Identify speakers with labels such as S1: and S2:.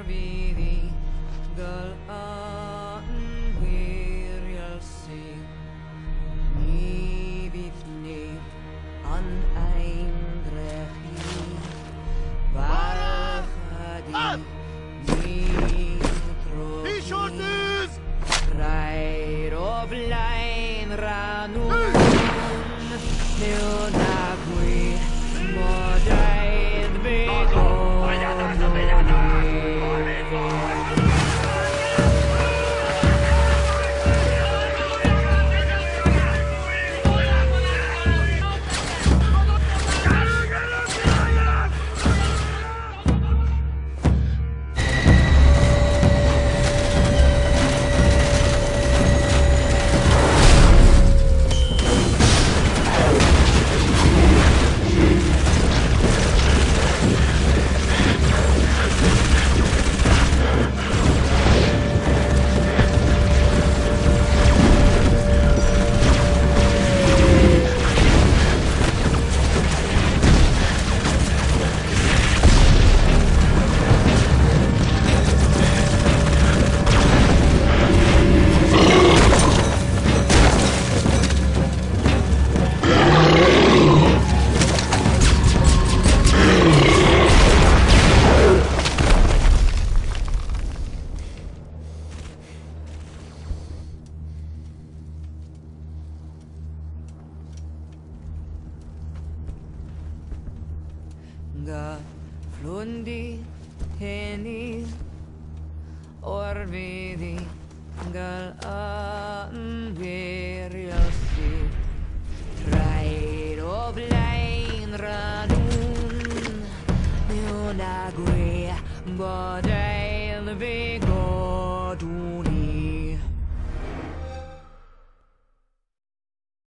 S1: Vidi gal an wir see ni vifni an eindrechi varchadi ni tro Rhaid o flaen ranwn Neonagwy Modaid fi Ga flundi heni or vidi gal an veriasi Rhaid o flaen ranwn Neonagwy Bodail fi go